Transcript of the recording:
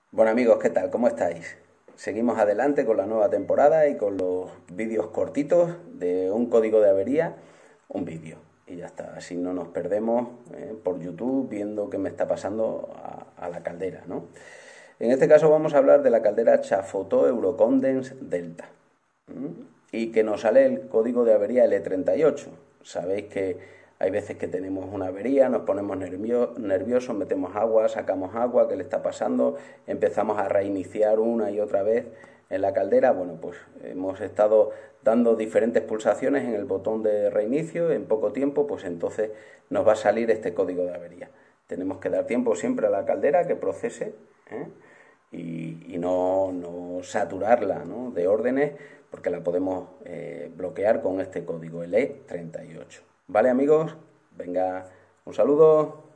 Bueno amigos, ¿qué tal? ¿Cómo estáis? Seguimos adelante con la nueva temporada y con los vídeos cortitos de un código de avería, un vídeo. Y ya está, así no nos perdemos por YouTube viendo qué me está pasando a la caldera, ¿no? En este caso vamos a hablar de la caldera Chafoto Eurocondense Delta. Y que nos sale el código de avería L38. Sabéis que hay veces que tenemos una avería, nos ponemos nerviosos, metemos agua, sacamos agua, ¿qué le está pasando? Empezamos a reiniciar una y otra vez en la caldera. Bueno, pues hemos estado dando diferentes pulsaciones en el botón de reinicio, en poco tiempo, pues entonces nos va a salir este código de avería. Tenemos que dar tiempo siempre a la caldera que procese, ¿eh? y no saturarla, ¿no?, de órdenes, porque la podemos bloquear con este código, el E38. ¿Vale amigos? Venga, un saludo.